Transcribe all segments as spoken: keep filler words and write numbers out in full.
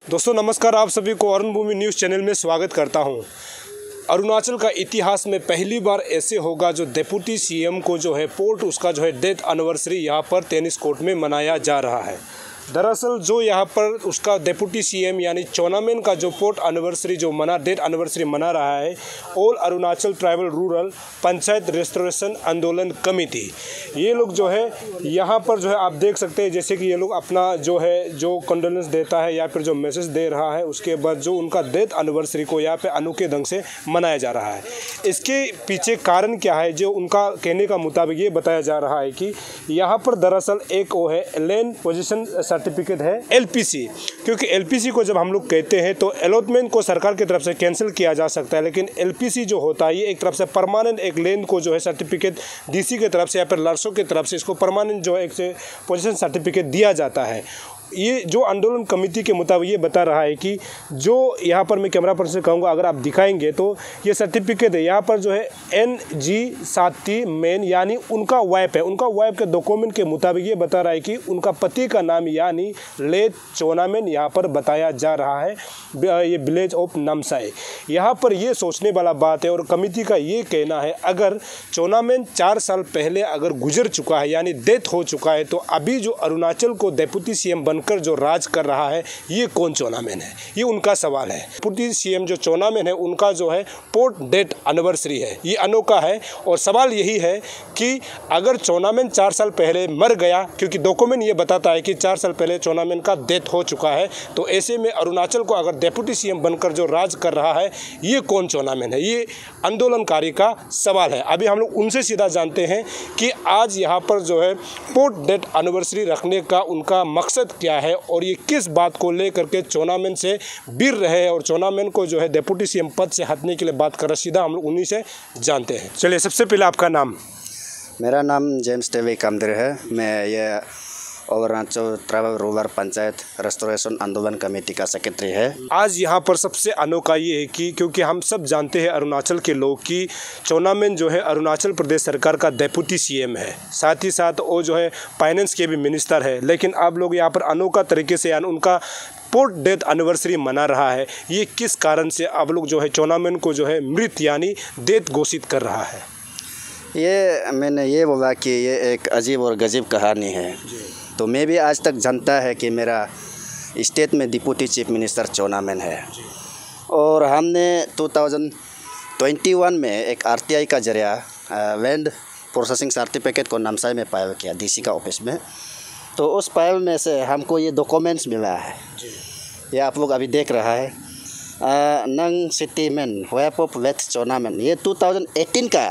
दोस्तों नमस्कार, आप सभी को अरुण भूमि न्यूज़ चैनल में स्वागत करता हूं। अरुणाचल का इतिहास में पहली बार ऐसे होगा जो डिप्टी सीएम को जो है पोर्ट उसका जो है डेथ एनिवर्सरी यहां पर टेनिस कोर्ट में मनाया जा रहा है। दरअसल जो यहां पर उसका डिप्टी सीएम यानी चोनामेन का जो पोर्ट एनिवर्सरी जो मना डेथ एनिवर्सरी मना रहा है, all Arunachal tribal rural panchayat restoration आंदोलन कमेटी, ये लोग जो है यहाँ पर जो है आप देख सकते हैं जैसे कि ये लोग अपना जो है जो कंडोलेंस देता है या फिर जो मैसेज दे रहा है, उसके बाद जो उनका डेथ एनिवर्सरी को यहाँ पे अनोखे ढंग से मनाया जा रहा है। इसके पीछे कारण क्या है, जो उनका कहने का मुताबिक ये बताया जा रहा है कि यहाँ पर दरअसल एक वो है लैंड पोजीशन सर्टिफिकेट है एलपीसी, क्योंकि एलपीसी को जब हम लोग कहते हैं तो अलॉटमेंट को सरकार की तरफ से कैंसिल किया जा सकता है, लेकिन एलपीसी जो होता है ये एक तरफ से परमानेंट एक लैंड को जो है सर्टिफिकेट डीसी की तरफ से या फिर लर्सों की तरफ से इसको परमानेंट जो है एक से पोजीशन सर्टिफिकेट दिया जाता है। ये जो आंदोलन कमेटी के मुताबिक ये बता रहा है कि जो यहाँ पर मैं कैमरा पर्सन से कहूँगा अगर आप दिखाएंगे तो ये सर्टिफिकेट है, यहाँ पर जो है एन जी साती मेन यानी उनका वाइफ है, उनका वाइफ के डॉक्यूमेंट के मुताबिक ये बता रहा है कि उनका पति का नाम यानी लेट चोनामेन यहाँ पर बताया जा रहा है, ये विलेज ऑफ नामसाई। यहाँ पर ये सोचने वाला बात है और कमेटी का ये कहना है अगर चोनामेन चार साल पहले अगर गुजर चुका है यानी डेथ हो चुका है तो अभी जो अरुणाचल को डिप्टी सीएम बनकर जो राज कर रहा है ये कौन चोनामेन है, ये उनका सवाल है। डिप्टी सीएम जो चोनामेन है उनका जो है पोर्ट डेथ एनिवर्सरी है, ये अनोखा है और सवाल यही है कि अगर चोनामेन चार साल पहले मर गया, क्योंकि डॉक्यूमेंट ये बताता है कि चार साल पहले चोनामेन का डेथ हो चुका है, तो ऐसे में अरुणाचल को अगर डिप्टी सीएम बनकर जो राज कर रहा है ये कौन चोनामेन है, ये आंदोलनकारी का सवाल है। अभी हम लोग उनसे सीधा जानते हैं कि आज यहाँ पर जो है पोर्ट डेथ एनिवर्सरी रखने का उनका मकसद क्या है और ये किस बात को लेकर के चोनामेन से बिर रहे हैं और चोनामेन को जो है डिप्टी सीएम पद से हटने के लिए बात कर रहे। सीधा हम लोग उन्हीं से जानते हैं। चलिए, सबसे पहले आपका नाम। मेरा नाम जेम्स टेवी कामदेर है। मैं ये Arunachal tribal rural panchayat restoration आंदोलन कमेटी का सेक्रेटरी है। आज यहाँ पर सबसे अनोखा ये है कि क्योंकि हम सब जानते हैं अरुणाचल के लोग कि चोनामेन जो है अरुणाचल प्रदेश सरकार का डिप्टी सीएम है, साथ ही साथ वो जो है फाइनेंस के भी मिनिस्टर है, लेकिन आप लोग यहाँ पर अनोखा तरीके से उनका पोर्ट डेथ एनिवर्सरी मना रहा है। ये किस कारण से आप लोग जो है चोनामेन को जो है मृत यानी डेथ घोषित कर रहा है? ये मैंने ये बोला कि ये एक अजीब और गजीब कहानी है। तो मैं भी आज तक जानता है कि मेरा स्टेट में डिप्टी चीफ मिनिस्टर चोनामेन है और हमने दो हज़ार इक्कीस में एक आरटीआई का जरिया लैंड प्रोसेसिंग सर्टिफिकेट को नामसाई में फाइल किया डीसी का ऑफिस में। तो उस फाइल में से हमको ये डॉक्यूमेंट्स मिला है, ये आप लोग अभी देख रहा है नंग सिटी मैन वेप ऑफ लेट चोनामेन, ये दो हज़ार अठारह का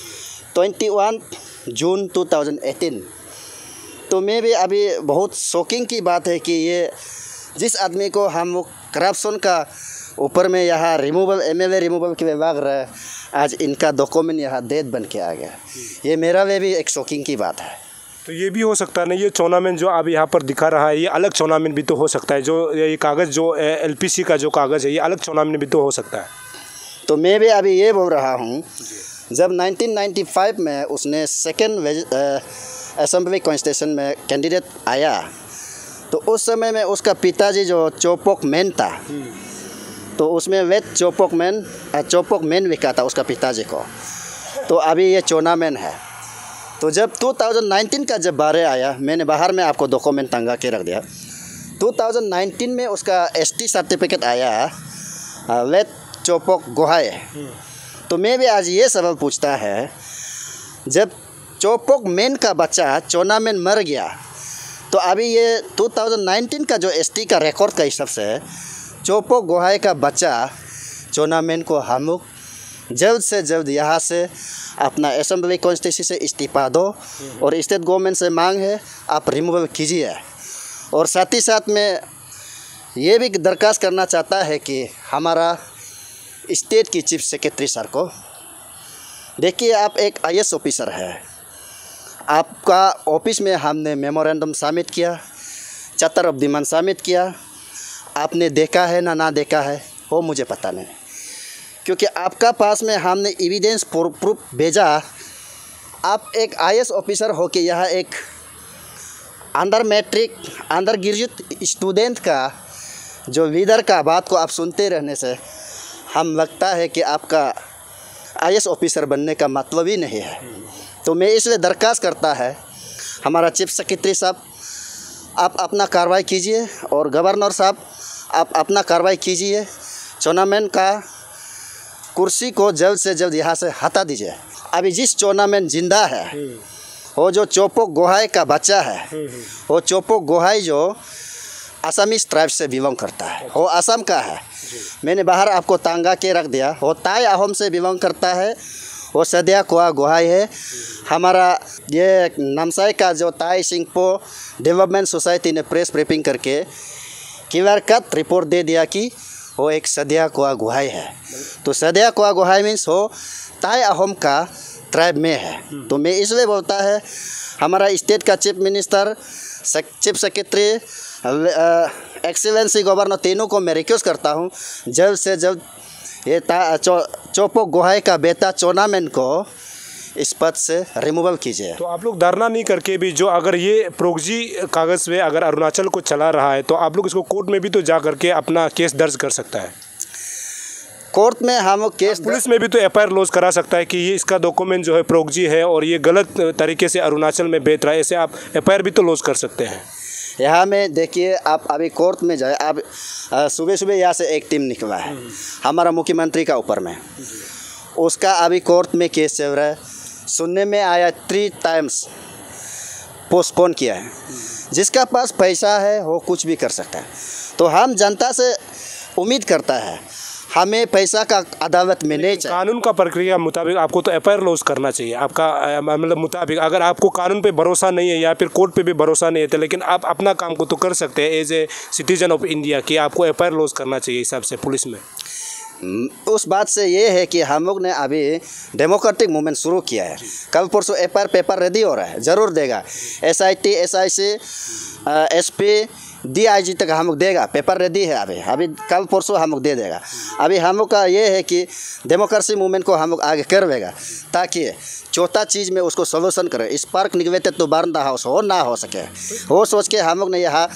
इक्कीस जून दो हज़ार अठारह। तो मैं भी अभी बहुत शॉकिंग की बात है कि ये जिस आदमी को हम करप्शन का ऊपर में यहाँ रिमूवल एमएलए रिमूवल के लिए लग रहा है, आज इनका डॉक्यूमेंट यहाँ डेथ बन के आ गया। ये मेरा लिए भी एक शॉकिंग की बात है। तो ये भी हो सकता है ना, ये चोनामेन जो आप यहाँ पर दिखा रहा है ये अलग चोनामेन भी तो हो सकता है, जो ये कागज़ जो एलपीसी का जो कागज़ है ये अलग चोनामेन भी तो हो सकता है। तो मैं भी अभी ये बोल रहा हूँ, जब नाइनटीन नाइंटी फाइव में उसने सेकेंड असेंबली कॉन्स्टिट्यूशन में कैंडिडेट आया तो उस समय में उसका पिताजी जो चोपोक मैन था, तो उसमें वेट चोपोक मैन चोपोक मैन लिखा था उसका पिताजी को। तो अभी ये चोनामेन है। तो जब दो हज़ार उन्नीस का जब बारे आया, मैंने बाहर में आपको डॉक्यूमेंट टंगा के रख दिया। दो हज़ार उन्नीस में उसका एसटी सर्टिफिकेट आया वेट चोपोक गोहाई। तो मैं भी आज ये सवाल पूछता है, जब चोपोक मैन का बच्चा चोनामेन मर गया तो अभी ये दो हज़ार उन्नीस का जो एसटी का रिकॉर्ड का हिसाब से चोपोक गोहाई का बच्चा चोनामेन को हम लोग जल्द से जल्द यहाँ से अपना असेंबली कॉन्स्टिट्यूंसी से इस्तीफा दो और स्टेट गवर्नमेंट से मांग है आप रिमूवल कीजिए। और साथ ही साथ में ये भी दरख्वास्त करना चाहता है कि हमारा स्टेट की चीफ सेक्रेटरी सर को, देखिए आप एक आईएएस ऑफिसर है, आपका ऑफिस में हमने मेमोरेंडम सबमिट किया, चार्टर ऑफ डिमांड सबमिट किया, आपने देखा है ना ना देखा है वो मुझे पता नहीं, क्योंकि आपका पास में हमने एविडेंस प्रूफ भेजा। आप एक आईएएस ऑफिसर हो के यहाँ एक under matric undergraduate student का जो लीडर का बात को आप सुनते रहने से हम लगता है कि आपका आई ए एस ऑफिसर बनने का मतलब ही नहीं है। तो मैं इसलिए दरख्वास्त करता है हमारा चीफ सेक्रेटरी साहब, आप अपना कार्रवाई कीजिए और गवर्नर साहब आप अपना कार्रवाई कीजिए, चोनामेन का कुर्सी को जल्द से जल्द यहाँ से हटा दीजिए। अभी जिस चोनामेन जिंदा है वो जो चोपो गोहाई का बच्चा है, वो चोपो गोहाई जो असमीज ट्राइब से बिलोंग करता है, वो असम का है। मैंने बाहर आपको तांगा के रख दिया, वो ताई अहोम से बिलोंग करता है, वो सदिया कोआ गोहाई है। हमारा ये नामसाई का जो ताई सिंगपो डेवलपमेंट सोसाइटी ने प्रेस ब्रीफिंग करके क्लियर कट रिपोर्ट दे दिया कि वो एक सदिया कोआ गोहाई है। तो सदिया कोआ गोहाई मीन्स वो ताई अहोम का ट्राइब में है। तो मैं इसलिए बोलता है हमारा स्टेट का chief minister, chief secretary, excellency governor, तीनों को मैं रिक्वेस्ट करता हूँ जल्द से जल्द ये चो, चोपो गोहाई का बेटा चोनामेन को इस पद से रिमूवल कीजिए। तो आप लोग धरना नहीं करके भी, जो अगर ये प्रोक्जी कागज़ में अगर अरुणाचल को चला रहा है तो आप लोग इसको कोर्ट में भी तो जा करके अपना केस दर्ज कर सकता है। कोर्ट में हम केस, पुलिस में भी तो एफ आई आर लॉन्च करा सकता है कि ये इसका डॉक्यूमेंट जो है प्रोक्जी है और ये गलत तरीके से अरुणाचल में बेच रहा है, ऐसे आप एफ आई आर भी तो लॉन्च कर सकते हैं। यहाँ में देखिए, आप अभी कोर्ट में जाए, आप सुबह सुबह यहाँ से एक टीम निकला है हमारा मुख्यमंत्री का ऊपर में, उसका अभी कोर्ट में केस चल रहा है। सुनने में आया थ्री टाइम्स पोस्टपोन किया है। जिसका पास पैसा है वो कुछ भी कर सकता है। तो हम जनता से उम्मीद करता है हमें पैसा का अदालत में नहीं चाहिए। कानून का प्रक्रिया मुताबिक आपको तो एफ आई आर लॉन्च करना चाहिए। आपका मतलब मुताबिक अगर आपको कानून पे भरोसा नहीं है या फिर कोर्ट पे भी भरोसा नहीं है तो लेकिन आप अपना काम को तो कर सकते हैं as a citizen of India कि आपको एफ आई आर लॉन्च करना चाहिए हिसाब से पुलिस में। उस बात से ये है कि हम लोग ने अभी डेमोक्रेटिक मूवमेंट शुरू किया है। कल परसों F I R paper ready हो रहा है, ज़रूर देगा। S I T, S I C, S P, D I G तक हम लोग देगा, पेपर रेडी है अभी अभी कल परसों हम लोग दे देगा। अभी हम लोग का ये है कि डेमोक्रेसी मूवमेंट को हम लोग आगे करवेगा ताकि चौथा चीज़ में उसको सोल्यूशन करें। स्पार्क निगवेटेड टू बर्न द हाउस हो ना हो सके, वो सोच के हम लोग ने यहाँ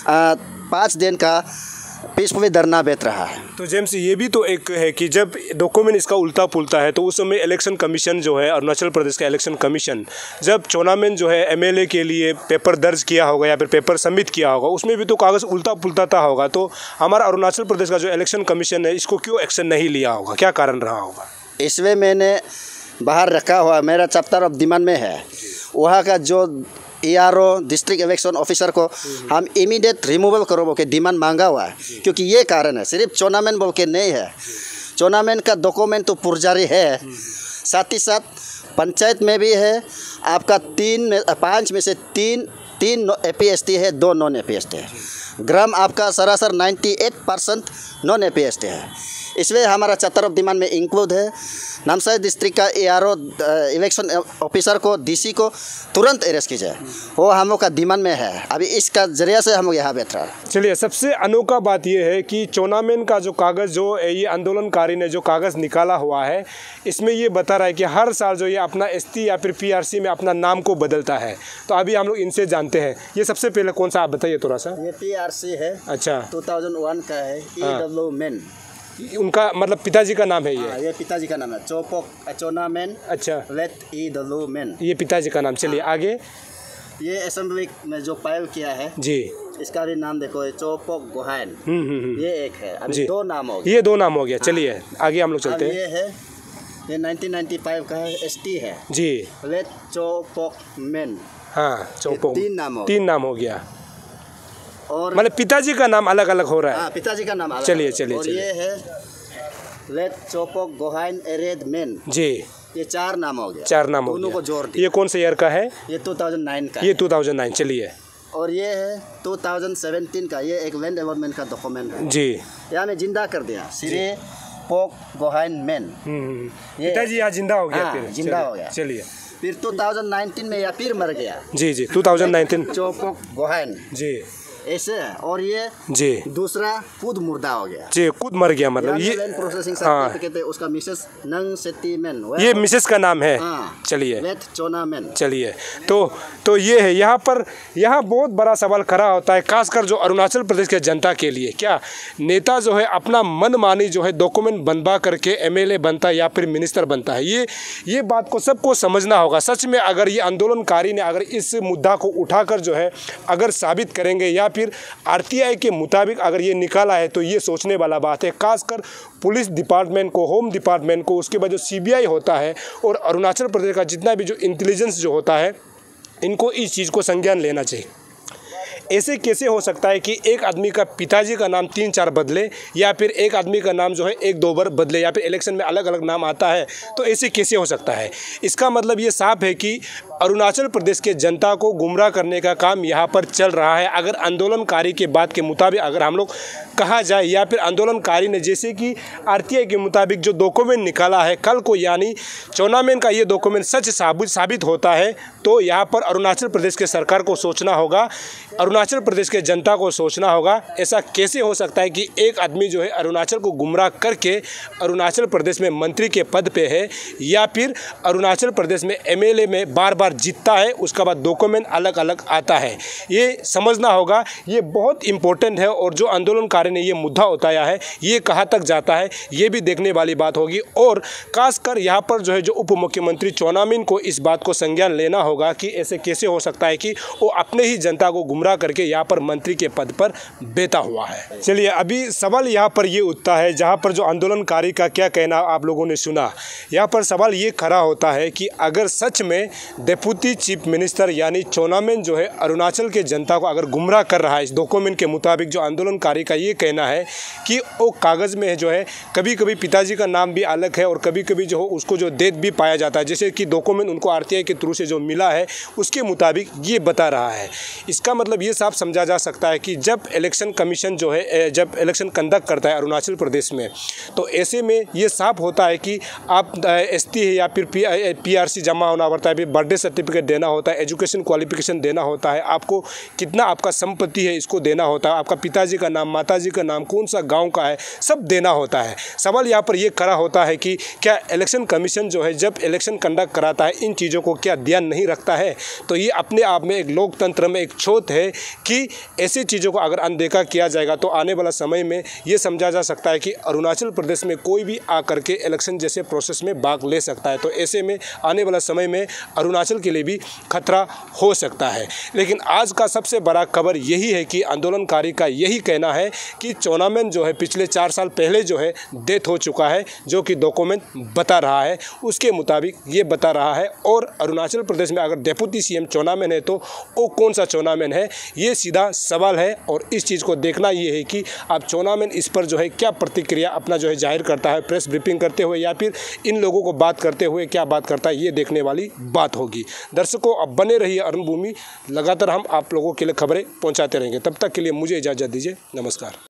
पाँच दिन का पीसफुली धरना बैठ रहा है। तो जेम्स, ये भी तो एक है कि जब डॉक्यूमेंट इसका उल्टा पुल्टा है तो उस समय इलेक्शन कमीशन जो है, अरुणाचल प्रदेश का इलेक्शन कमीशन, जब चोनामेन जो है एम एल ए के लिए पेपर दर्ज किया होगा या फिर पेपर सबमिट किया होगा, उसमें भी तो कागज़ उल्टा पुल्टा होगा। तो हमारा अरुणाचल प्रदेश का जो इलेक्शन कमीशन है इसको क्यों एक्शन नहीं लिया होगा, क्या कारण रहा होगा? इसमें मैंने बाहर रखा हुआ, मेरा चैप्टर ऑफ डिमांड में है, वहाँ का जो E R O district election officer को हम इमीडिएट रिमूवल करो बोल के डिमांड मांगा हुआ है। क्योंकि ये कारण है, सिर्फ चोनामेन बोल के नहीं है, चोनामेन का डॉक्यूमेंट तो पुरजारी है, साथ ही साथ पंचायत में भी है। आपका तीन में पाँच में से तीन तीन ए पी एस टी है, दो non A P S T है। ग्राम आपका सरासर अट्ठानवे percent non A P S T है। इसलिए हमारा चैप्टर ऑफ डिमांड में इंक्लूड है नामसाई डिस्ट्रिक्ट का A R O election officer को, डी सी को तुरंत अरेस्ट कीजिए, वो हम लोग का डिमांड में है। अभी इसका जरिया से हम लोग यहाँ बैठ रहे हैं। चलिए, सबसे अनोखा बात यह है कि चोनामेन का जो कागज़, जो ये आंदोलनकारी ने जो कागज़ निकाला हुआ है, इसमें ये बता रहा है कि हर साल जो ये अपना एस टी या फिर पी आर सी में अपना नाम को बदलता है। तो अभी हम लोग इनसे जानते हैं, ये सबसे पहले कौन सा आप बताइए थोड़ा सा। ये पी आर सी है, अच्छा, टू थाउजेंड वन का है। ई डब्ल्यू मेन उनका मतलब पिताजी का नाम है ये? हाँ, ये पिताजी का नाम है, चोपोक चोनामेन। अच्छा, लेट ई डब्ल्यू मेन, ये पिताजी का नाम। चलिए आगे। ये असेंबली में जो फाइल किया है जी, इसका भी नाम देखो, चोपोक गोहाइन, ये एक है। अभी दो नाम हो गया, ये दो नाम हो गया। चलिए आगे हम लोग चलते हैं। ये है, ये नाइनटीन नाइंटी फाइव का है, एस टी है जी, लेट चोपोक मेन। हाँ, चोपोक, तीन नाम हो तीन नाम हो गया। और मतलब पिताजी का नाम अलग अलग हो रहा है। हाँ, पिताजी का नाम अलग। चलिए चलिए और ये है लेट चोपोक गोहाइन एरेड मेन जी, ये चार नाम हो गया, चार नाम हो गया, दोनों को जोड़ दिया। ये कौन से ईयर का है? ये टू थाउजेंड नाइन का, ये टू थाउजेंड नाइन। चलिए, और ये है टू थाउजेंड सेवेंटीन का, ये एक लैंड डेवलपमेंट का डॉक्यूमेंट है जी। यहाँ में जिंदा कर दिया, सिरे पोक गोहाइन मेन, पिताजी यहाँ जिंदा हो गया। फिर जिंदा हो गया। चलिए, फिर टू थाउजेंड नाइनटीन में या फिर मर गया जी जी two thousand nineteen Chopok Gohain ji. ऐसे है। और ये जी दूसरा खुद मुर्दा हो गया जी, खुद मर गया मतलब ये। लैंड प्रोसेसिंग हाँ। सर्टिफिकेट है उसका मिसेस नंग सेती मेन, ये मिसेस का नाम है। हाँ। चलिए वेट चोना मेन। चलिए तो तो ये है यहाँ पर, यहाँ बहुत बड़ा सवाल खड़ा होता है खासकर जो अरुणाचल प्रदेश के जनता के लिए। क्या नेता जो है अपना मनमानी जो है डॉक्यूमेंट बनवा करके एमएलए बनता है या फिर मिनिस्टर बनता है? ये ये बात को सबको समझना होगा। सच में अगर ये आंदोलनकारी ने अगर इस मुद्दा को उठाकर जो है अगर साबित करेंगे या फिर आरटीआई के मुताबिक अगर ये निकाला है तो ये सोचने वाला बात है। खासकर पुलिस डिपार्टमेंट को, होम डिपार्टमेंट को, उसके बाद जो सीबीआई होता है और अरुणाचल प्रदेश का जितना भी जो इंटेलिजेंस जो होता है, इनको इस चीज़ को संज्ञान लेना चाहिए। ऐसे कैसे हो सकता है कि एक आदमी का पिताजी का नाम तीन चार बदले या फिर एक आदमी का नाम जो है एक दो बार बदले या फिर इलेक्शन में अलग अलग नाम आता है? तो ऐसे कैसे हो सकता है? इसका मतलब ये साफ है कि अरुणाचल प्रदेश के जनता को गुमराह करने का काम यहाँ पर चल रहा है। अगर आंदोलनकारी के बात के मुताबिक अगर हम लोग कहा जाए या फिर आंदोलनकारी ने जैसे कि आरटीआई के मुताबिक जो डॉक्यूमेंट निकाला है कल को, यानी चोना मेन का ये डॉक्यूमेंट सच साबित साबित होता है तो यहाँ पर अरुणाचल प्रदेश के सरकार को सोचना होगा, अरुणाचल प्रदेश के जनता को सोचना होगा। ऐसा कैसे हो सकता है कि एक आदमी जो है अरुणाचल को गुमराह करके अरुणाचल प्रदेश में मंत्री के पद पे है या फिर अरुणाचल प्रदेश में एमएलए में बार बार जीतता है, उसका बाद डॉक्यूमेंट अलग अलग आता है। ये समझना होगा, ये बहुत इंपॉर्टेंट है। और जो आंदोलनकारी ने ये मुद्दा उठाया है ये कहाँ तक जाता है ये भी देखने वाली बात होगी। और खासकर यहाँ पर जो है जो उप मुख्यमंत्री चोना मेन को इस बात को संज्ञान लेना होगा कि ऐसे कैसे हो सकता है कि वो अपने ही जनता को गुमराह करके यहाँ पर मंत्री के पद पर बैठा हुआ है। चलिए अभी सवाल यहाँ पर ये उठता है, जहाँ पर जो आंदोलनकारी का क्या कहना आप लोगों ने सुना, यहाँ पर सवाल ये खड़ा होता है कि अगर सच में डेप्यूटी चीफ मिनिस्टर यानी चोना मेन जो है अरुणाचल के जनता को अगर गुमराह कर रहा है, इस डॉक्यूमेंट के मुताबिक जो आंदोलनकारी का ये कहना है कि वो कागज़ में जो है कभी कभी पिताजी का नाम भी अलग है और कभी कभी जो उसको जो डेट भी पाया जाता है, जैसे कि डॉक्यूमेंट उनको आरटीआई के थ्रू से जो मिला है उसके मुताबिक ये बता रहा है। इसका मतलब ये साफ समझा जा सकता है कि जब इलेक्शन कमीशन जो है जब इलेक्शन कंडक्ट करता है अरुणाचल प्रदेश में, तो ऐसे में ये साफ होता है कि आप एसटी है या फिर पीआरसी जमा होना पड़ता है, फिर बर्थडे सर्टिफिकेट देना होता है, एजुकेशन क्वालिफिकेशन देना होता है, आपको कितना आपका संपत्ति है इसको देना होता है, आपका पिताजी का नाम, माताजी का नाम, कौन सा गांव का है, सब देना होता है। सवाल यहाँ पर ये खड़ा होता है कि क्या इलेक्शन कमीशन जो है जब इलेक्शन कंडक्ट कराता है इन चीज़ों को क्या ध्यान नहीं रखता है? तो ये अपने आप में एक लोकतंत्र में एक छोट है कि ऐसी चीज़ों को अगर अनदेखा किया जाएगा तो आने वाला समय में ये समझा जा सकता है कि अरुणाचल प्रदेश में कोई भी आकर के इलेक्शन जैसे प्रोसेस में भाग ले सकता है। तो ऐसे में आने वाला समय में अरुणाचल के लिए भी खतरा हो सकता है। लेकिन आज का सबसे बड़ा खबर यही है कि आंदोलनकारी का यही कहना है कि चोना मेन जो है पिछले चार साल पहले जो है डेथ हो चुका है, जो कि डॉक्यूमेंट बता रहा है, उसके मुताबिक ये बता रहा है। और अरुणाचल प्रदेश में अगर डेप्यूटी सीएम चोना मेन है तो वो कौन सा चोना मेन है, ये सीधा सवाल है। और इस चीज़ को देखना ये है कि अब चोना मेन इस पर जो है क्या प्रतिक्रिया अपना जो है जाहिर करता है, प्रेस ब्रीफिंग करते हुए या फिर इन लोगों को बात करते हुए क्या बात करता है, ये देखने वाली बात होगी। दर्शकों अब बने रहिए अरुण भूमि, लगातार हम आप लोगों के लिए खबरें पहुंचाते रहेंगे। तब तक के लिए मुझे इजाज़त दीजिए, नमस्कार।